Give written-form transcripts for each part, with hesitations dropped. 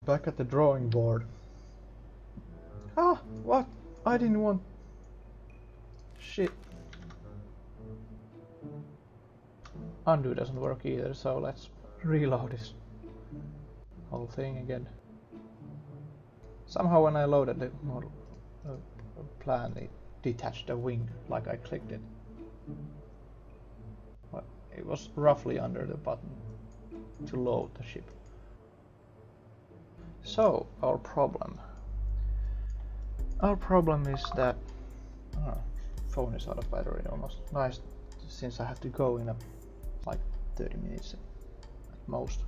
Back at the drawing board. Ah, what? I didn't want... Shit. Undo doesn't work either, so let's reload this whole thing again. Somehow when I loaded the model plan, it detached the wing like I clicked it. But it was roughly under the button to load the ship. So our problem is that phone is out of battery almost. Nice, since I have to go in like 30 minutes at most.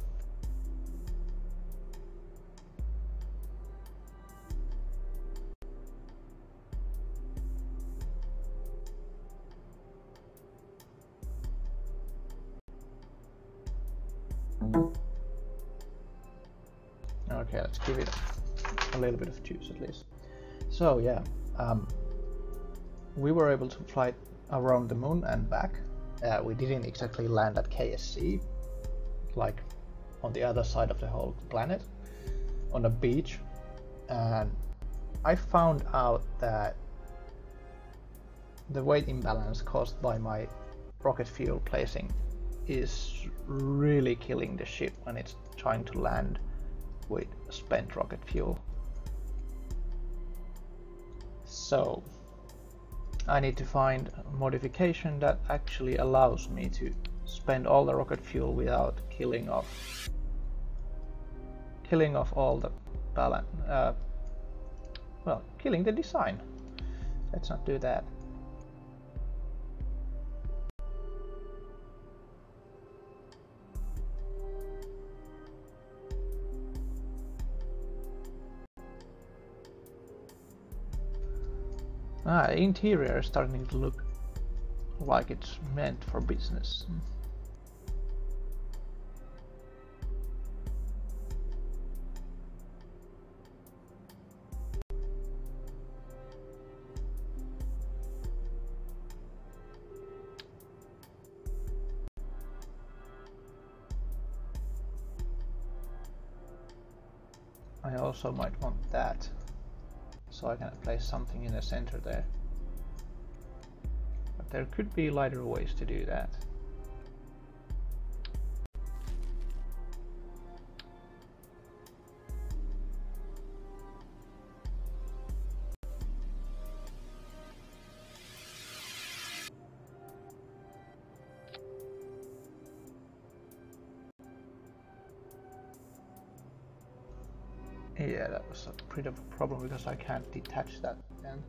Okay, let's give it a little bit of juice at least. So yeah, we were able to fly around the moon and back. We didn't exactly land at KSP, like on the other side of the whole planet, on a beach. And I found out that the weight imbalance caused by my rocket fuel placing is really killing the ship when it's trying to land with spent rocket fuel. So I need to find a modification that actually allows me to spend all the rocket fuel without killing off all the balance. Well, killing the design. Let's not do that. The interior is starting to look like it's meant for business. I also might want that, so I can place something in the center there. But there could be lighter ways to do that. Yeah, that was a bit of a problem because I can't detach that then.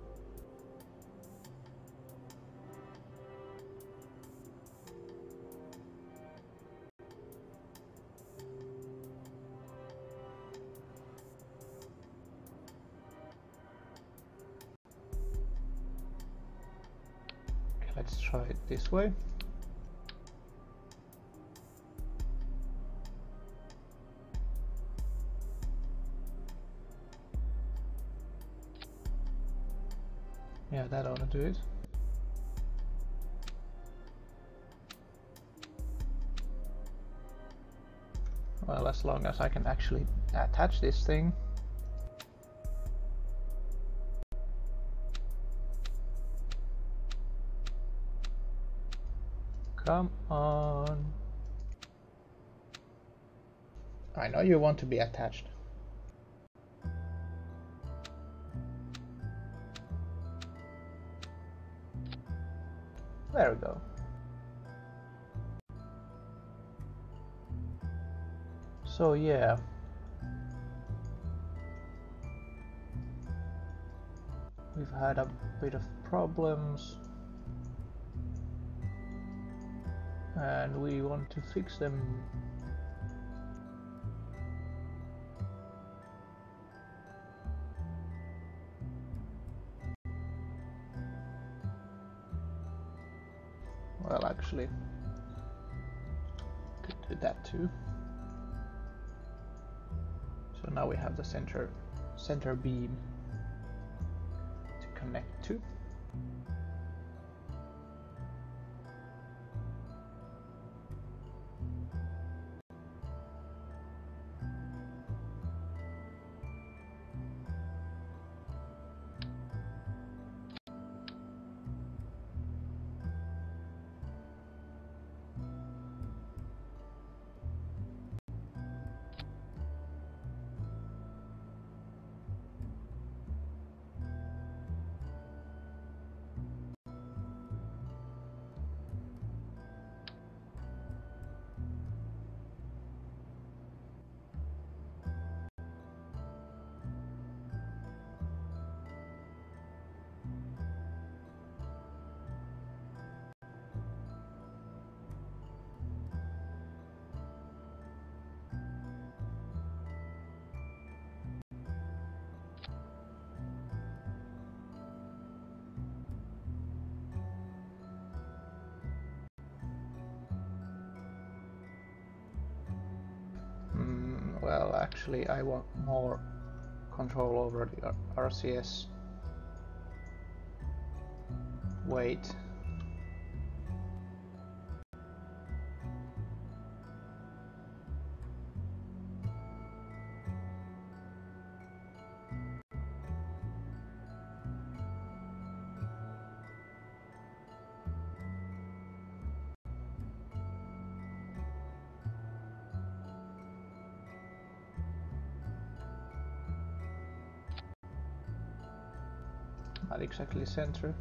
Okay, let's try it this way. Yeah, that ought to do it. Well, as long as I can actually attach this thing. Come on. I know you want to be attached. There we go. So yeah. We've had a bit of problems. And we want to fix them. Well, actually, could do that too. So now we have the center beam to connect to. actually I want more control over the RCS weight. Not exactly center.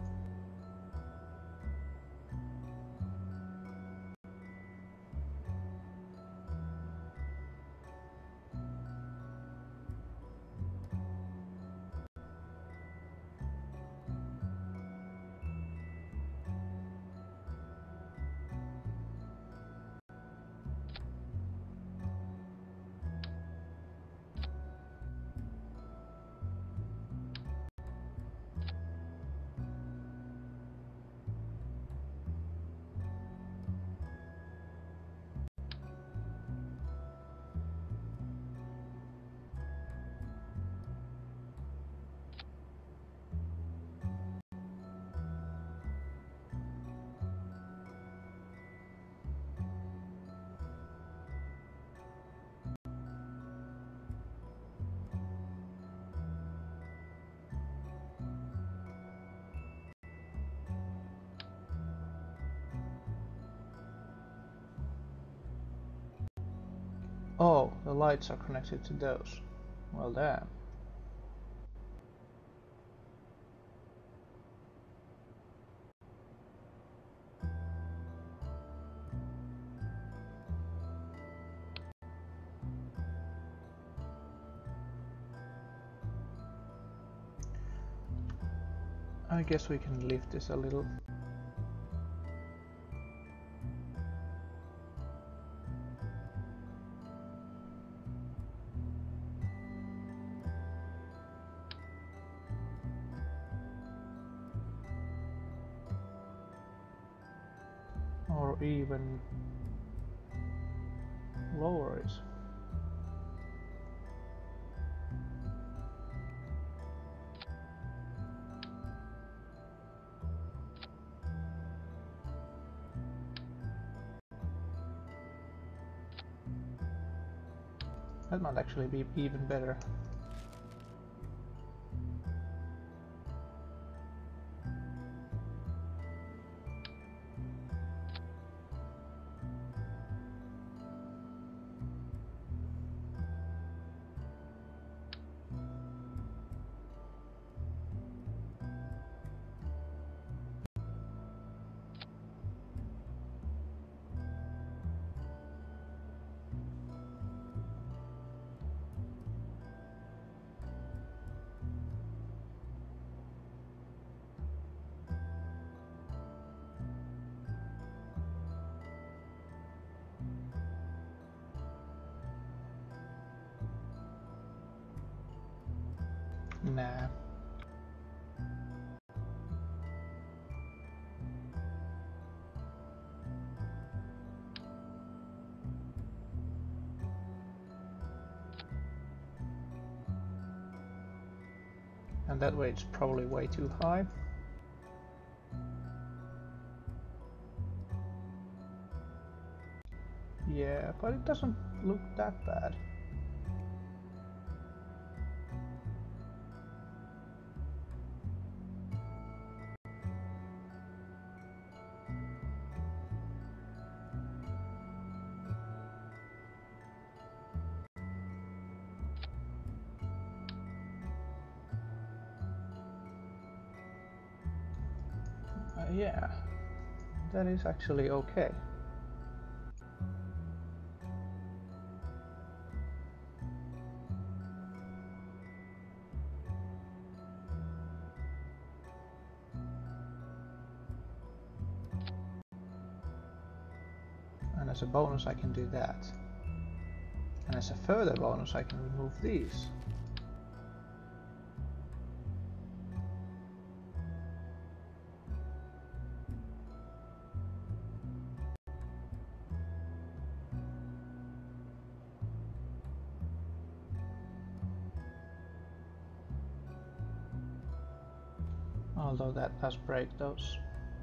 Oh, the lights are connected to those. Well, damn. I guess we can lift this a little. Or even lower it. That might actually be even better. Nah. And that way it's probably way too high. Yeah, but it doesn't look that bad. Yeah, that is actually okay. And as a bonus I can do that. And as a further bonus I can remove these. although that does break those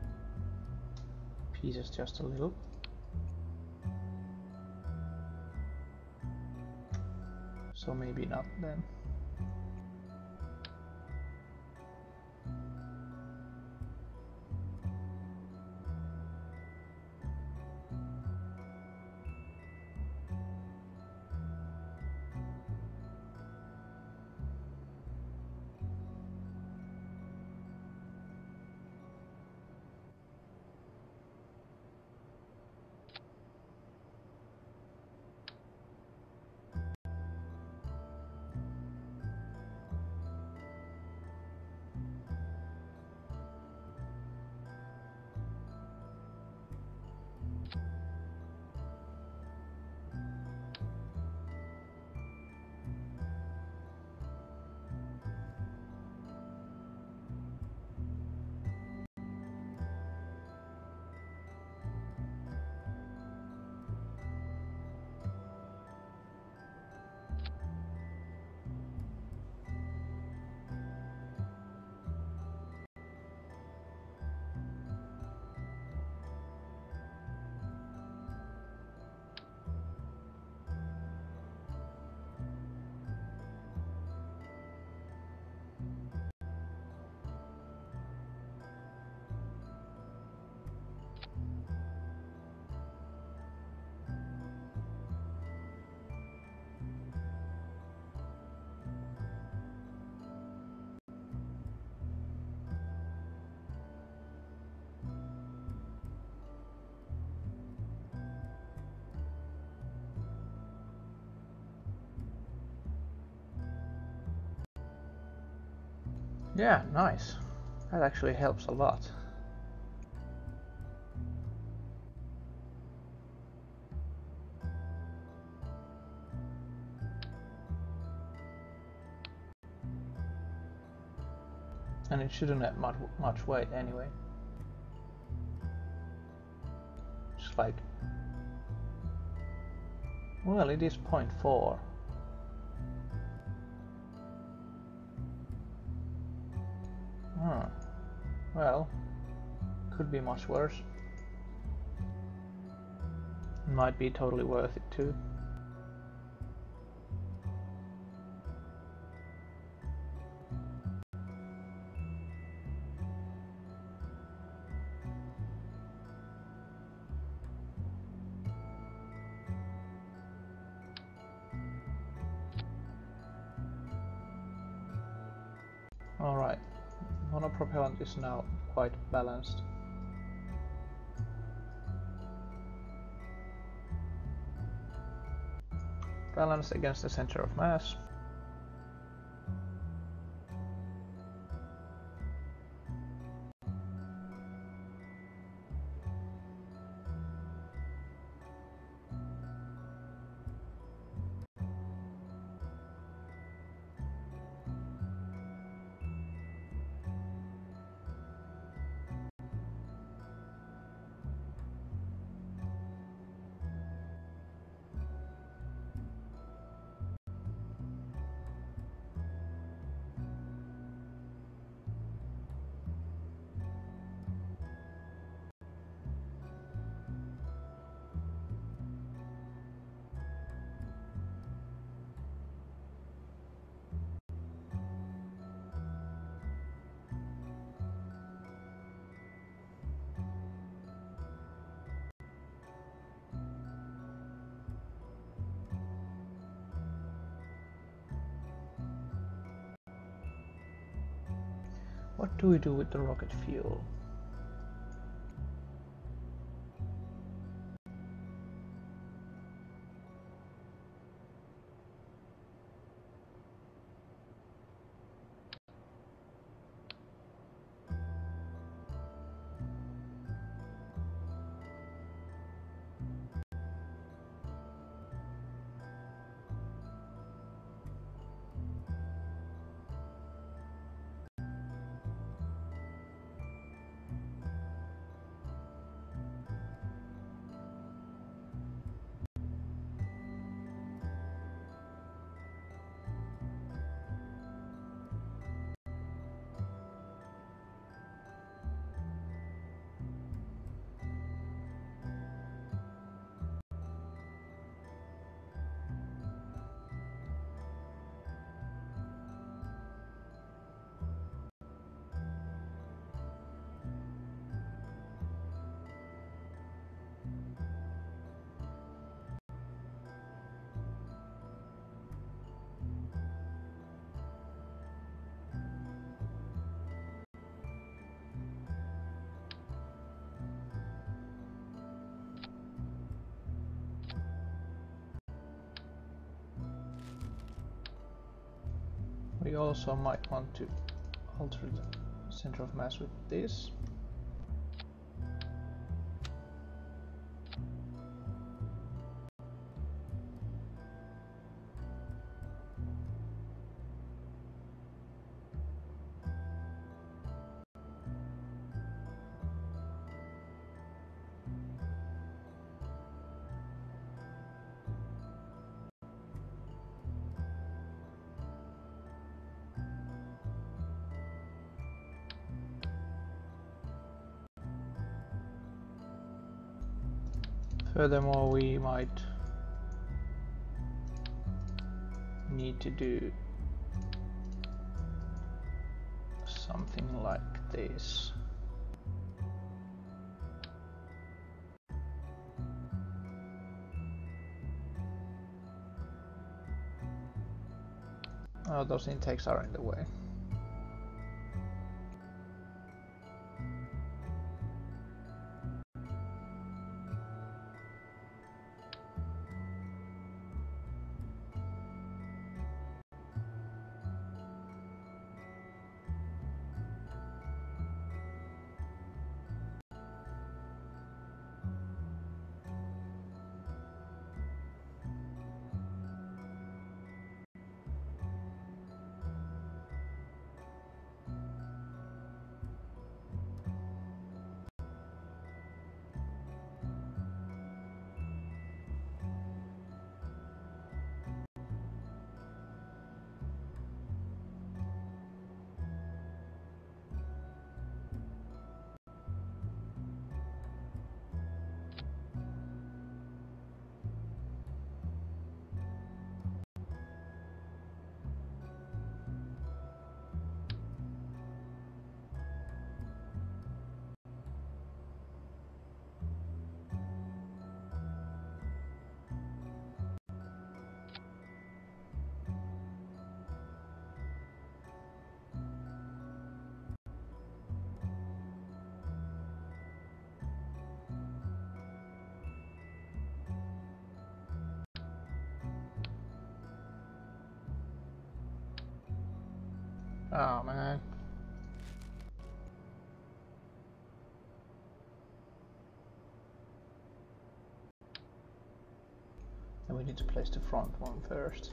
pieces just a little. So maybe not then. Yeah, nice. That actually helps a lot. And it shouldn't have much weight anyway. Just like, well, it is 0.4. Well, could be much worse. Might be totally worth it too. Alright, monopropellant is now quite balanced. Balanced against the center of mass. What do we do with the rocket fuel? We also might want to alter the center of mass with this. Furthermore, we might need to do something like this. Oh, those intakes are in the way. Oh man. And we need to place the front one first.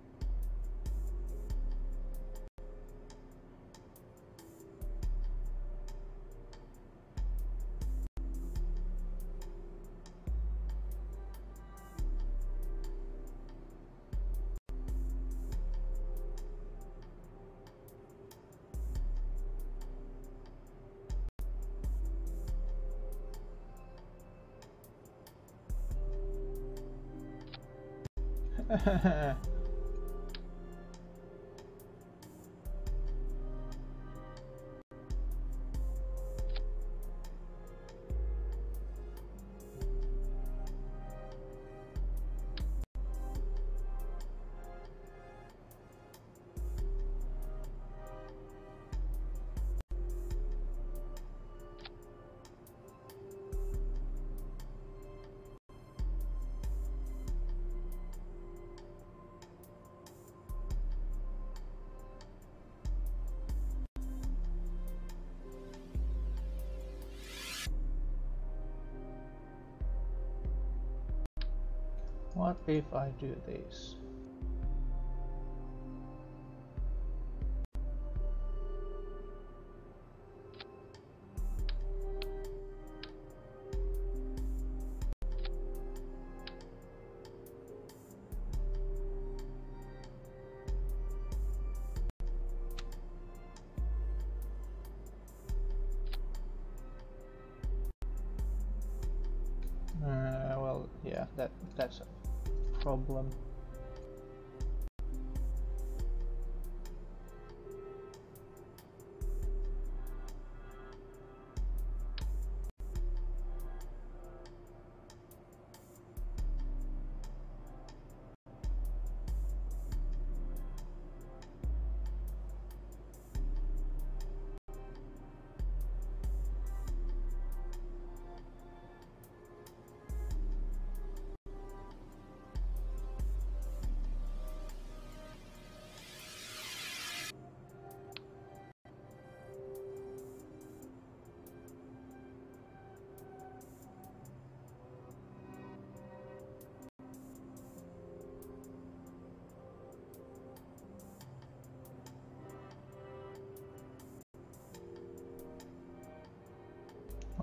What if I do this? Well, yeah, that's a problem.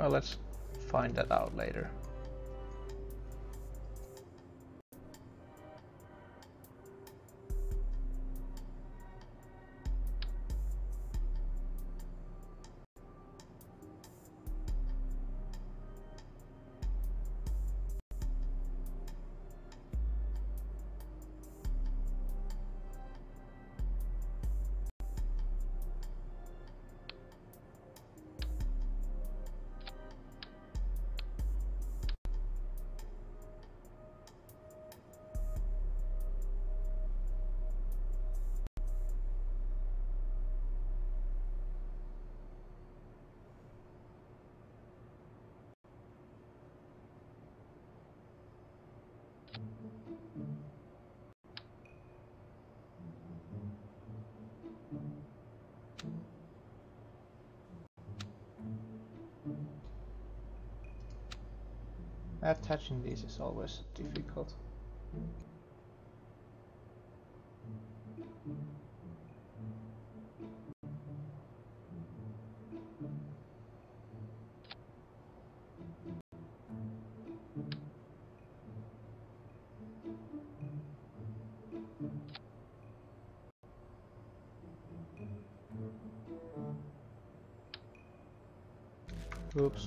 Well, let's find that out later. Attaching these is always difficult. Oops.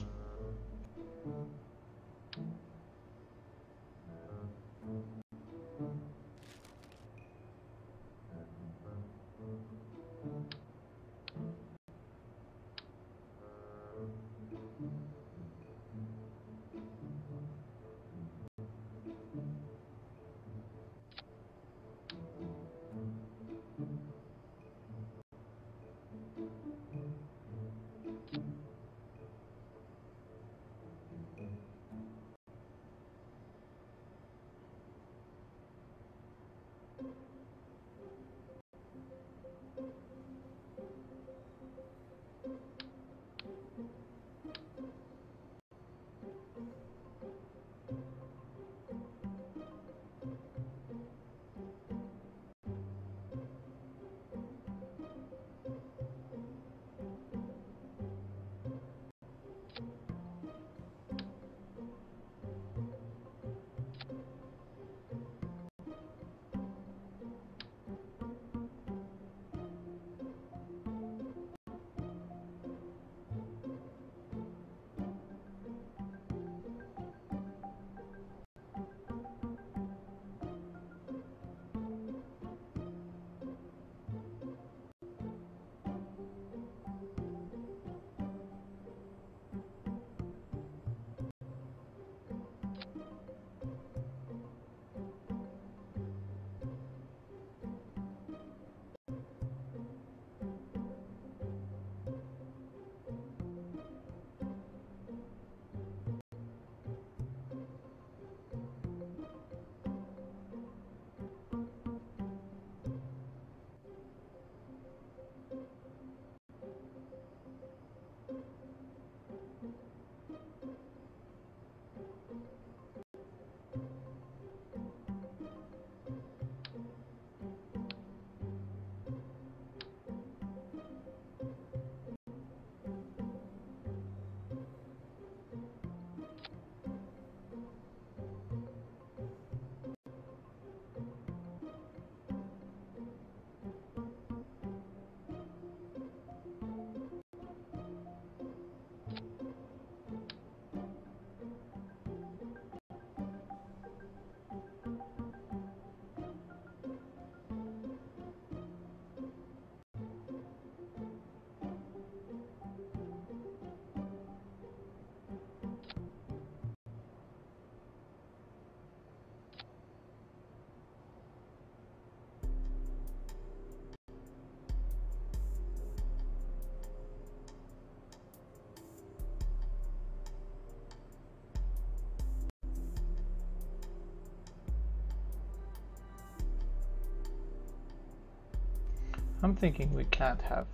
I'm thinking we can't have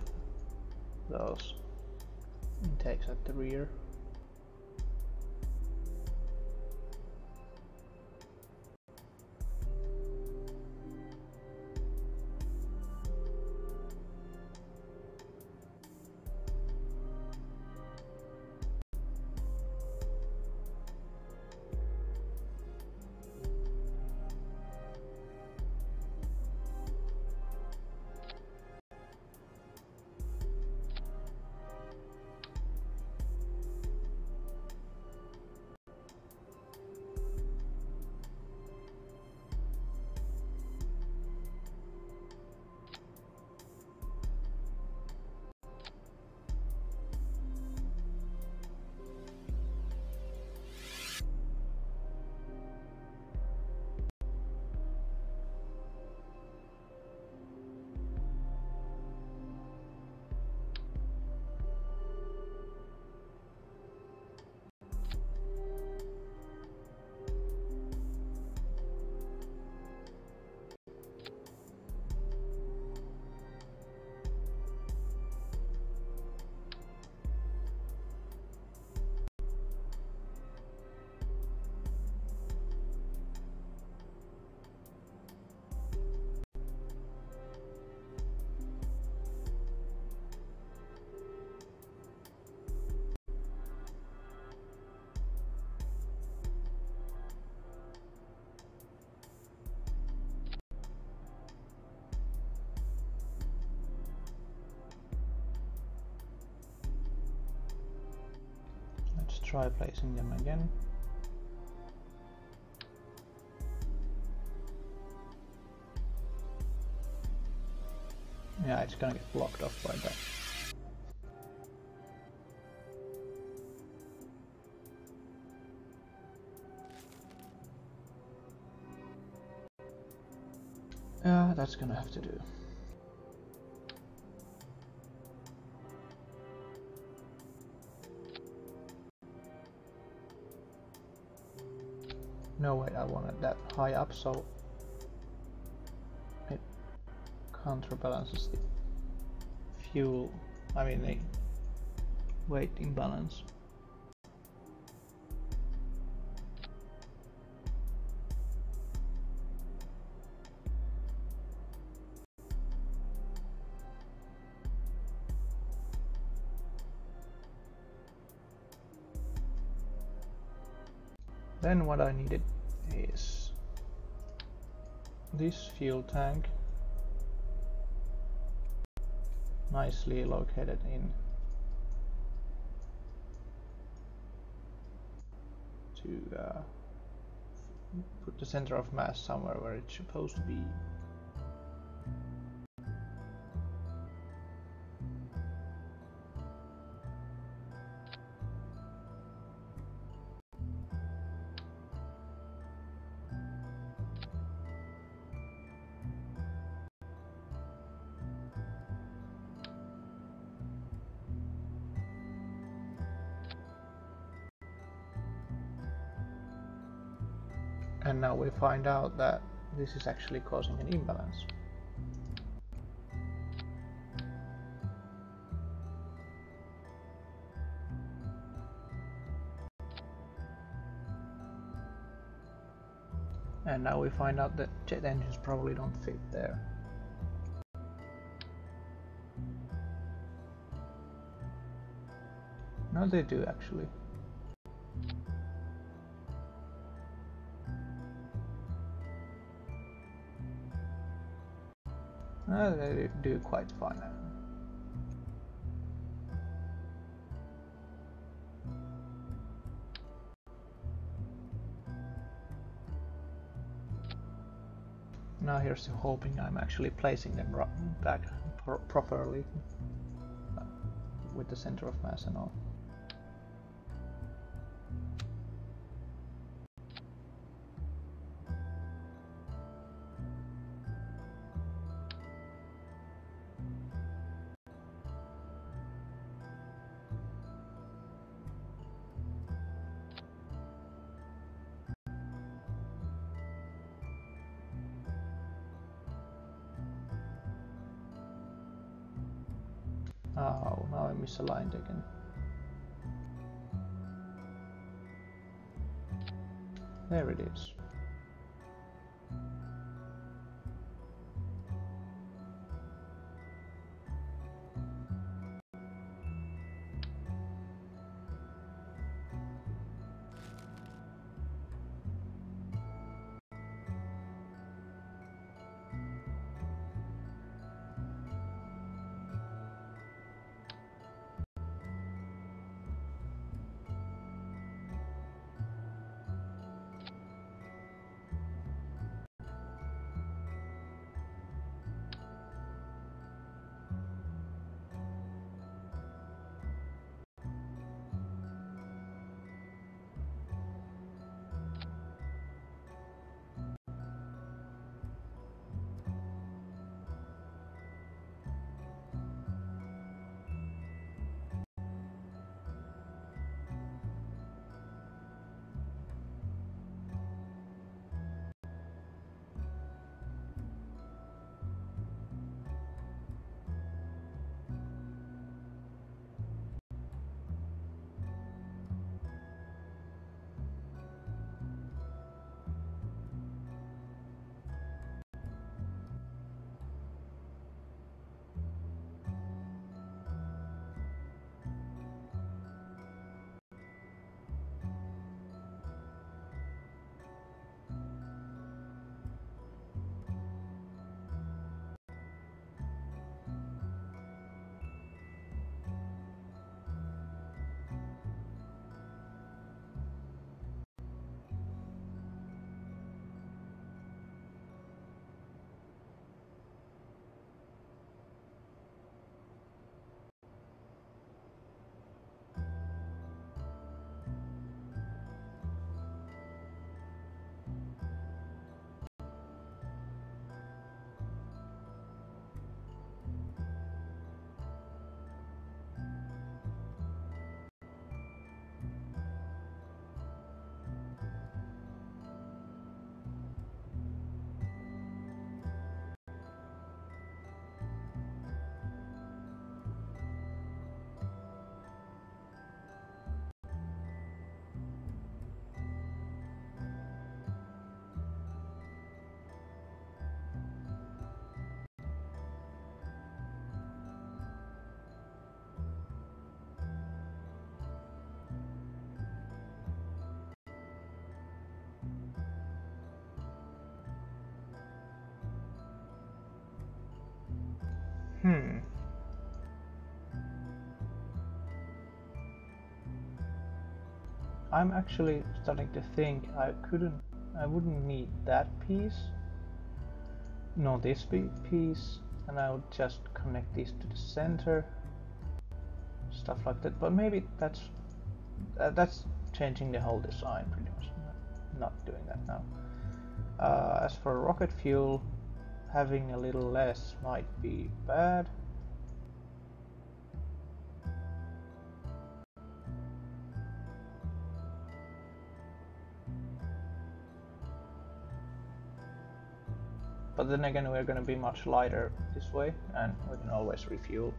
those intakes at the rear. try placing them again. Yeah, it's gonna get blocked off by that. That's gonna have to do. No way, I wanted that high up, so it counterbalances the fuel, I mean the weight imbalance. Then what I needed is this fuel tank, nicely located in to put the center of mass somewhere where it's supposed to be. And now we find out that this is actually causing an imbalance. And now we find out that jet engines probably don't fit there. No, they do actually. They do quite fine. Now here's to hoping I'm actually placing them back properly with the center of mass and all. Oh, now I misaligned again. There it is. I'm actually starting to think I wouldn't need that piece, nor this piece, and I would just connect these to the center, stuff like that. But maybe that's changing the whole design pretty much. Not doing that now. As for rocket fuel, having a little less might be bad. But then again, we're going to be much lighter this way, and we can always refuel.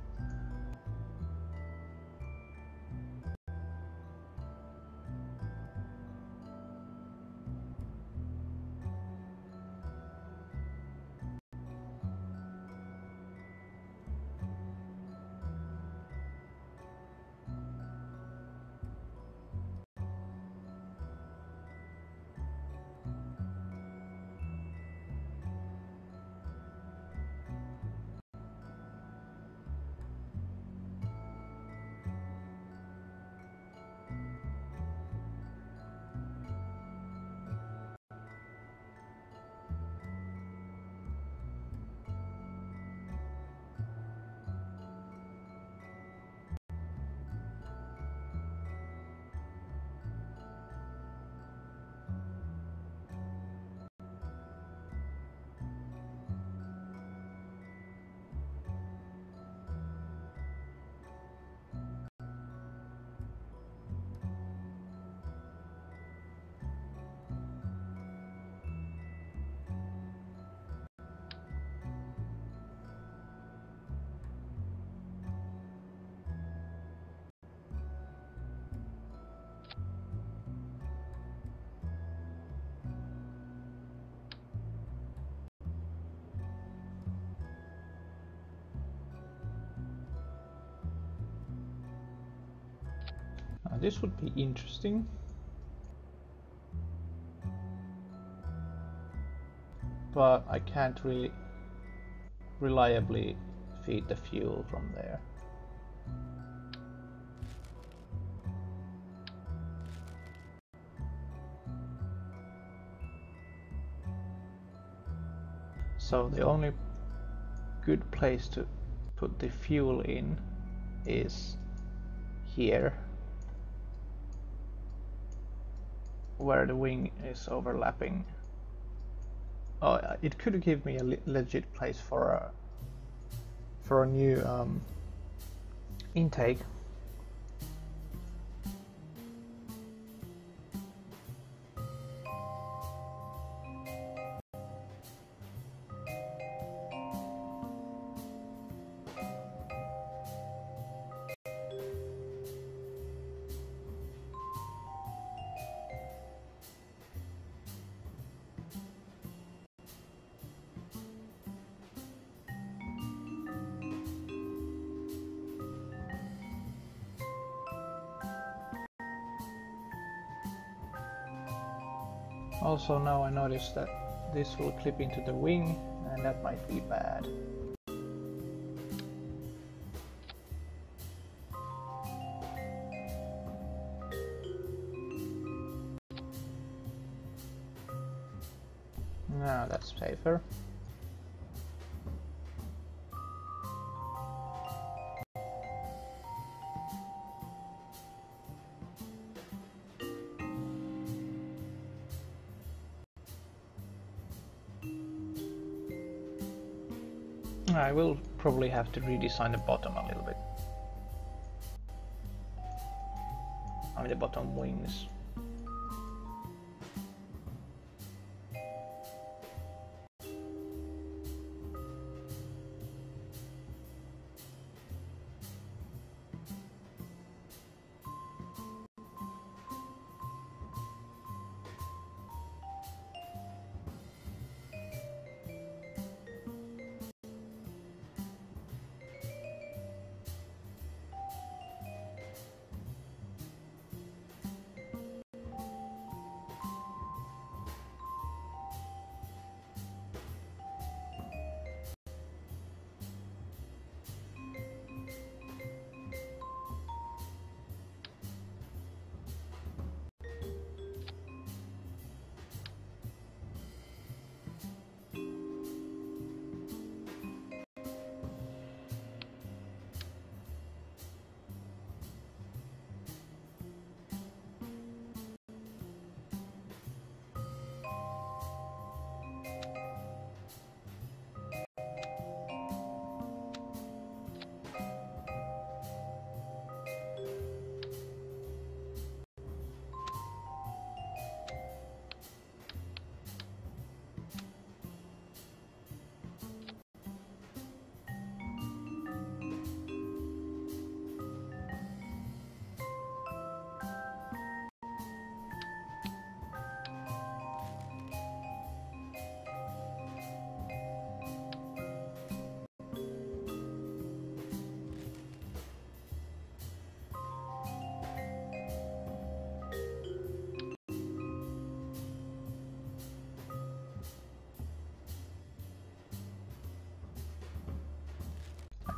This would be interesting. But I can't really reliably feed the fuel from there. So the only good place to put the fuel in is here, where the wing is overlapping. Oh, it could give me a legit place for a new intake. Also, now I noticed that this will clip into the wing, and that might be bad. Now that's safer. I will probably have to redesign the bottom a little bit. I mean the bottom wings.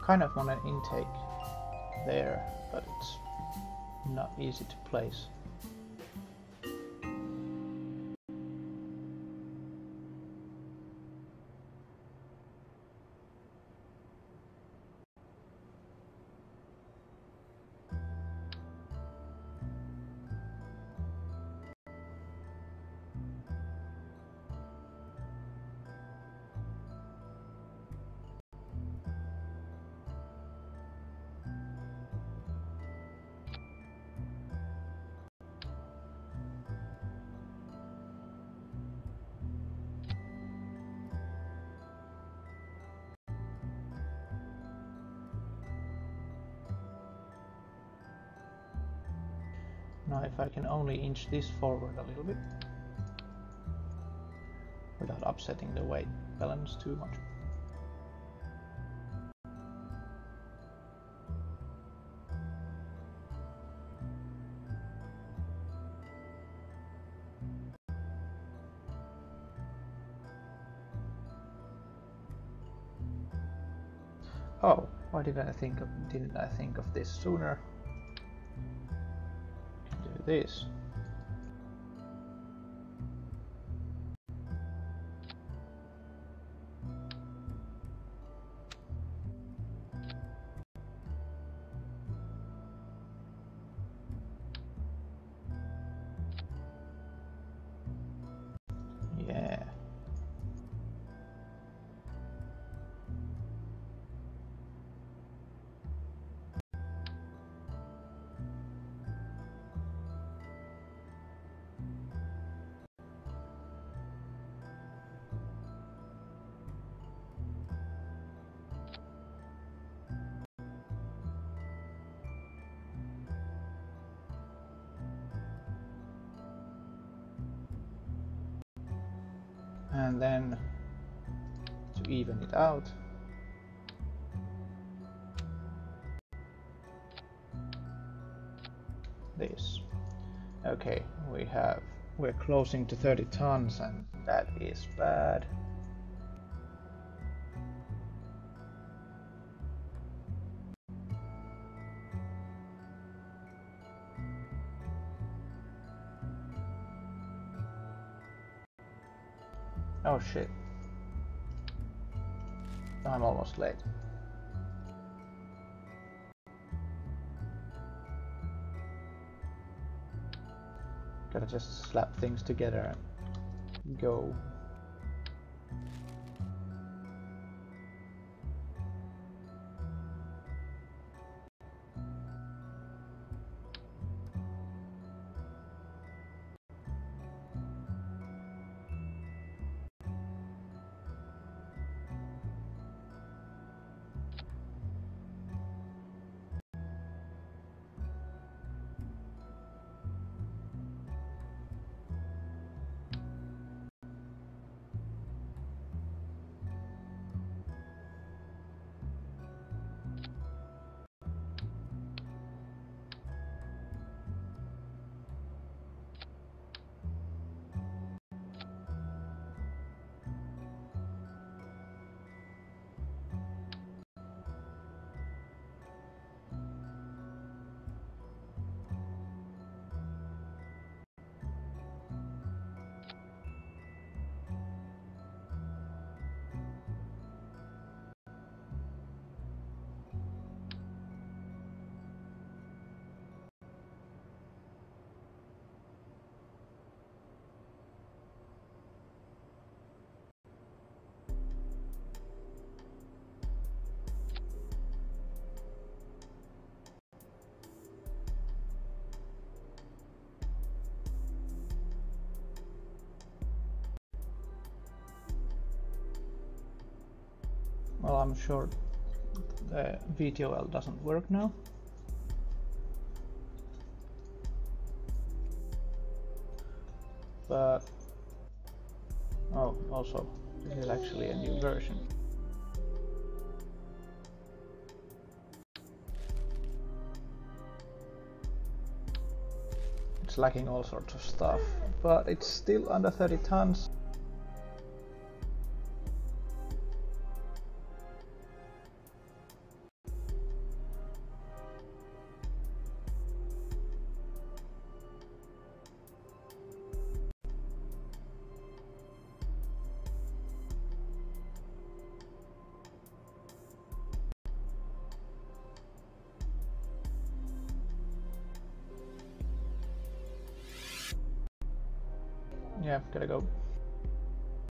kind of want an intake there, but it's not easy to place. Now if I can only inch this forward a little bit without upsetting the weight balance too much. Oh, why didn't I think of this sooner? Do this. Yeah. And then to even it out, this. Okay, we're closing to 30 tons, and that is bad. Oh shit. I'm almost late. Gotta just slap things together and go. Well, I'm sure the VTOL doesn't work now. But, oh, also, this is actually a new version. It's lacking all sorts of stuff, but it's still under 30 tons. yeah, gotta go.